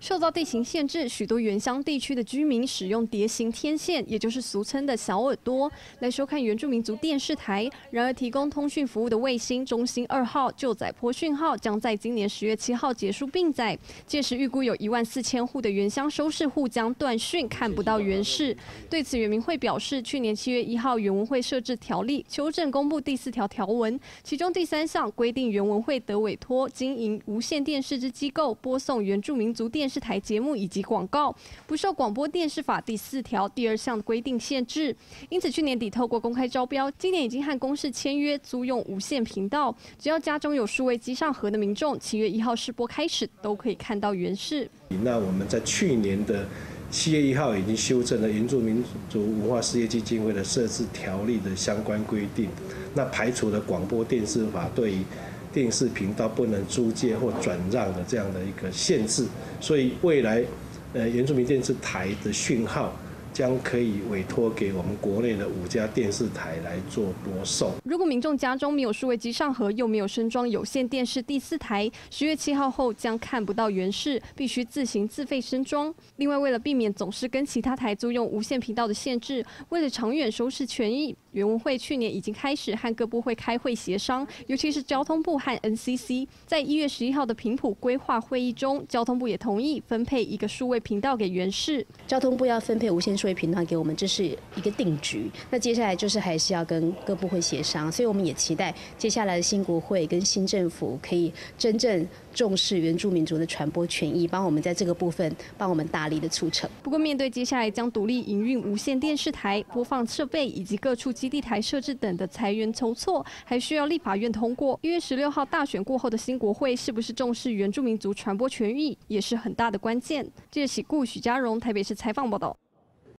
受到地形限制，许多原乡地区的居民使用蝶形天线，也就是俗称的小耳朵，来收看原住民族电视台。然而，提供通讯服务的卫星中心2号旧载波讯号将在今年10月7号结束并载，届时预估有14000户的原乡收视户将断讯，看不到原视。对此，原民会表示，去年7月1号原文会设置条例修正公布第4条条文，其中第3项规定原文会得委托经营无线电视之机构播送原住民族电视台节目以及广告，不受广播电视法第4条第2项的规定限制。因此，去年底透过公开招标，今年已经和公视签约租用无线频道，只要家中有数位机上盒的民众，7月1号试播开始都可以看到原视。 那我们在去年的7月1号已经修正了原住民族文化事业基金会的设置条例的相关规定，那排除了广播电视法对于电视频道不能租借或转让的这样的一个限制，所以未来原住民电视台的讯号将可以委托给我们国内的5家电视台来做播送。 如果民众家中没有数位机上盒，又没有升装有线电视第4台，10月7号后将看不到原视，必须自行自费升装。另外，为了避免总是跟其他台租用无线频道的限制，为了长远收视权益，原文会去年已经开始和各部会开会协商，尤其是交通部和 NCC。在1月11号的频谱规划会议中，交通部也同意分配1个数位频道给原视。 交通部要分配无线数位频道给我们，这是一个定局。那接下来就是还是要跟各部会协商，所以我们也期待接下来的新国会跟新政府可以真正重视原住民族的传播权益，帮我们在这个部分帮我们大力的促成。 不过，面对接下来将独立营运无线电视台、播放设备以及各处基地台设置等的裁员筹措，还需要立法院通过。1月16号大选过后的新国会是不是重视原住民族传播权益，也是很大的关键。记者许嘉荣台北市采访报道。